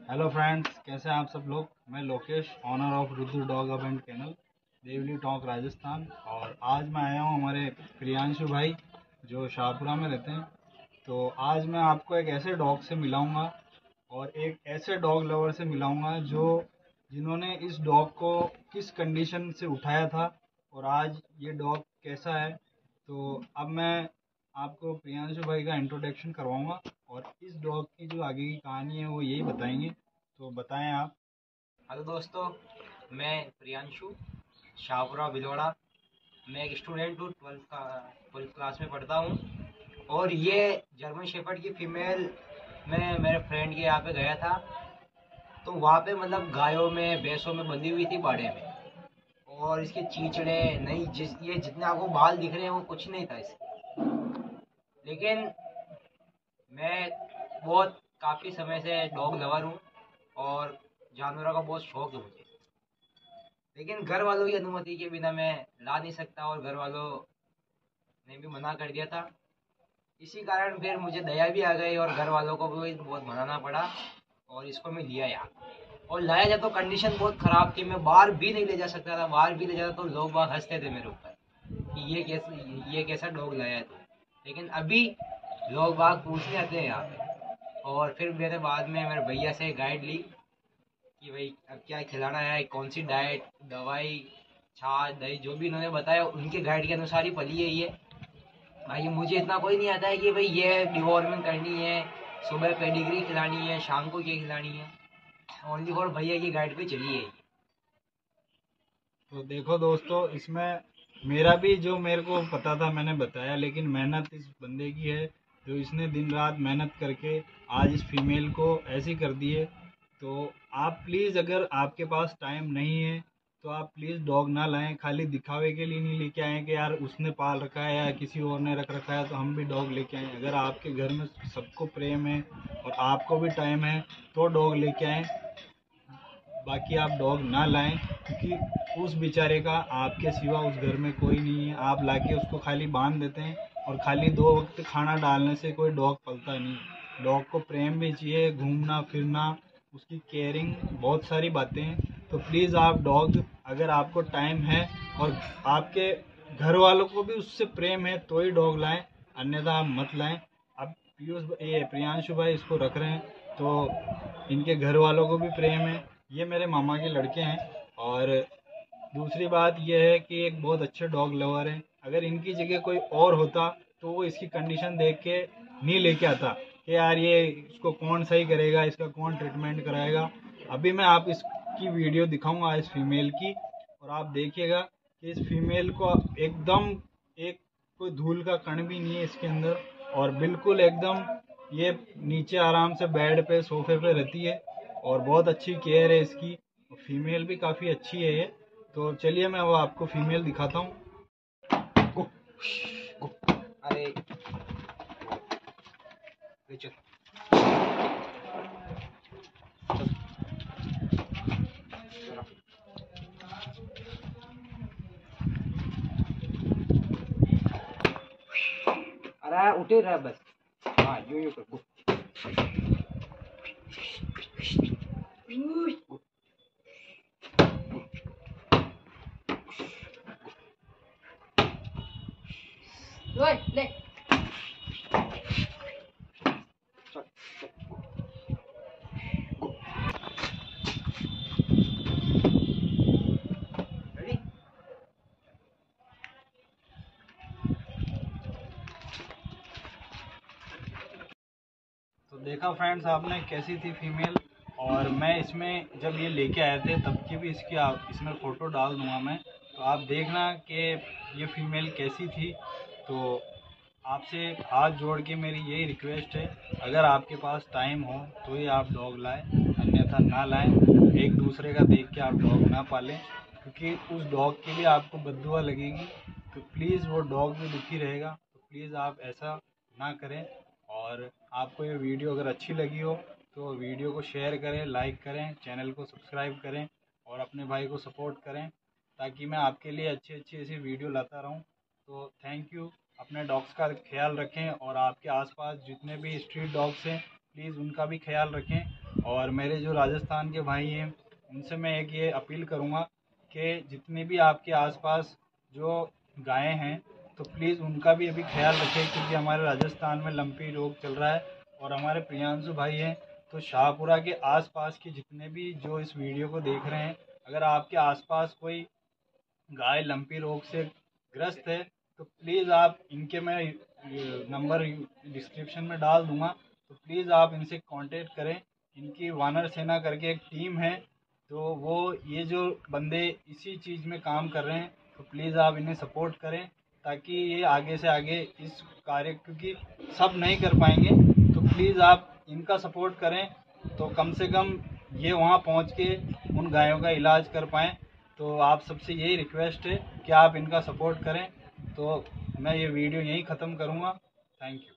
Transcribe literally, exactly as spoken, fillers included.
Hello friends, कैसे हैं आप सब लोग। मैं Lokesh, owner of Rudra dog hub and kennel, Deoli Tonk, Rajasthan. और आज मैं आया हूं हमारे प्रियांशु भाई जो शाहपुरा में रहते हैं। तो आज मैं आपको एक ऐसे डॉग से मिलाऊंगा और एक ऐसे डॉग लवर से मिलाऊंगा जो जिन्होंने इस डॉग को किस कंडीशन से उठाया था और आज ये डॉग कैसा है। तो अब मैं आपको प्रियांशु भाई का इंट्रोडक्शन करवाऊंगा और इस डॉग की जो आगे की कहानी है वो यही बताएंगे। तो बताएं आप। हेलो दोस्तों, मैं प्रियांशु, शाहपुरा भिलवाड़ा। मैं एक स्टूडेंट हूँ, ट्वेल्थ का ट्वेल्थ क्लास में पढ़ता हूँ। और ये जर्मन शेफर्ड की फीमेल, मैं मेरे फ्रेंड के यहाँ पे गया था। तो वहाँ पे मतलब गायों में भैंसों में बंधी हुई थी बाड़े में। और इसके चीचड़े नहीं, जिस ये जितने आपको बाल दिख रहे हैं वो कुछ नहीं था इसके। लेकिन मैं बहुत काफ़ी समय से डॉग लवर हूँ और जानवरों का बहुत शौक है मुझे। लेकिन घर वालों की अनुमति के बिना मैं ला नहीं सकता और घर वालों ने भी मना कर दिया था। इसी कारण फिर मुझे दया भी आ गई और घर वालों को भी बहुत मनाना पड़ा और इसको मैं लिया यार। और लाया जाए तो कंडीशन बहुत ख़राब थी, मैं बाहर भी नहीं ले जा सकता था। बाहर भी ले जाता तो लोग बाग हंसते थे मेरे ऊपर कि ये कैसा ये कैसा डॉग लाया है तू। लेकिन अभी लोग बाग पूछने आते हैं यहाँ पे। और फिर मेरे बाद में मेरे भैया से गाइड ली कि भाई अब क्या खिलाना है, कौन सी डाइट, दवाई, छाछ, दही, जो भी इन्होंने बताया उनके गाइड के अनुसार ही पली है ये। भाई मुझे इतना कोई नहीं आता है कि भाई ये डिवॉर्मिंग करनी है, सुबह पेडिग्री खिलानी है, शाम को ये खिलानी है। ओनली फॉर भैया की गाइड पे चली है ये। तो देखो दोस्तों, इसमें मेरा भी जो मेरे को पता था मैंने बताया, लेकिन मेहनत इस बंदे की है जो इसने दिन रात मेहनत करके आज इस फीमेल को ऐसी कर दी है। तो आप प्लीज़, अगर आपके पास टाइम नहीं है तो आप प्लीज़ डॉग ना लाएं। खाली दिखावे के लिए नहीं लेके आएँ कि यार उसने पाल रखा है या किसी और ने रख रखा है तो हम भी डॉग लेके आएँ। अगर आपके घर में सबको प्रेम है और आपको भी टाइम है तो डॉग लेके आएँ, बाकी आप डॉग ना लाएं। क्योंकि उस बेचारे का आपके सिवा उस घर में कोई नहीं है। आप लाके उसको खाली बांध देते हैं और खाली दो वक्त खाना डालने से कोई डॉग पलता नहीं। डॉग को प्रेम भी चाहिए, घूमना फिरना, उसकी केयरिंग, बहुत सारी बातें हैं। तो प्लीज़ आप डॉग, अगर आपको टाइम है और आपके घर वालों को भी उससे प्रेम है तो ही डॉग लाएं, अन्यथा आप मत लाएं। अब पीयूष, ये प्रियांशु भाई इसको रख रहे हैं तो इनके घर वालों को भी प्रेम है। ये मेरे मामा के लड़के हैं। और दूसरी बात यह है कि एक बहुत अच्छे डॉग लवर हैं। अगर इनकी जगह कोई और होता तो वो इसकी कंडीशन देख के नहीं लेके आता कि यार ये इसको कौन सही करेगा, इसका कौन ट्रीटमेंट कराएगा। अभी मैं आप इसकी वीडियो दिखाऊंगा इस फीमेल की, और आप देखिएगा कि इस फीमेल को एकदम एक कोई धूल का कण भी नहीं है इसके अंदर, और बिल्कुल एकदम ये नीचे आराम से बेड पे सोफे पे रहती है और बहुत अच्छी केयर है इसकी। फीमेल भी काफ़ी अच्छी है ये। तो चलिए मैं अब आपको फीमेल दिखाता हूँ। गो, गो, अरे ले चल, चल, चलो। अरे उठे रहा बस। हाँ, यूं यूं कर, गो, गो, Rồi, lên. चल, चल, गो। रेडी? तो देखा फ्रेंड्स आपने कैसी थी फीमेल। और मैं इसमें जब ये लेके आए थे तब की भी इसकी आप इसमें फ़ोटो डाल दूंगा मैं। तो आप देखना कि ये फीमेल कैसी थी। तो आपसे हाथ जोड़ के मेरी यही रिक्वेस्ट है, अगर आपके पास टाइम हो तो ही आप डॉग लाएं, अन्यथा ना लाएं। एक दूसरे का देख के आप डॉग ना पालें, क्योंकि उस डॉग के लिए आपको बद्दुआ लगेगी। तो प्लीज़ वो डॉग भी दुखी रहेगा। तो प्लीज़ आप ऐसा ना करें। और आपको ये वीडियो अगर अच्छी लगी हो तो वीडियो को शेयर करें, लाइक करें, चैनल को सब्सक्राइब करें और अपने भाई को सपोर्ट करें, ताकि मैं आपके लिए अच्छी अच्छी ऐसी वीडियो लाता रहूं। तो थैंक यू। अपने डॉग्स का ख्याल रखें और आपके आसपास जितने भी स्ट्रीट डॉग्स हैं प्लीज़ उनका भी ख्याल रखें। और मेरे जो राजस्थान के भाई हैं उनसे मैं एक ये अपील करूँगा कि जितने भी आपके आसपास जो गायें हैं तो प्लीज़ उनका भी अभी ख्याल रखें, क्योंकि हमारे राजस्थान में लंपी रोग चल रहा है। और हमारे प्रियांशु भाई हैं तो शाहपुरा के आसपास के जितने भी जो इस वीडियो को देख रहे हैं, अगर आपके आसपास कोई गाय लंपी रोग से ग्रस्त है तो प्लीज़ आप इनके, मैं नंबर डिस्क्रिप्शन में डाल दूंगा, तो प्लीज़ आप इनसे कांटेक्ट करें। इनकी वानर सेना करके एक टीम है, तो वो ये जो बंदे इसी चीज़ में काम कर रहे हैं, तो प्लीज़ आप इन्हें सपोर्ट करें ताकि ये आगे से आगे इस कार्य, क्योंकि सब नहीं कर पाएंगे, तो प्लीज़ आप इनका सपोर्ट करें तो कम से कम ये वहाँ पहुँच के उन गायों का इलाज कर पाएँ। तो आप सबसे यही रिक्वेस्ट है कि आप इनका सपोर्ट करें। तो मैं ये वीडियो यहीं ख़त्म करूँगा। Thank you.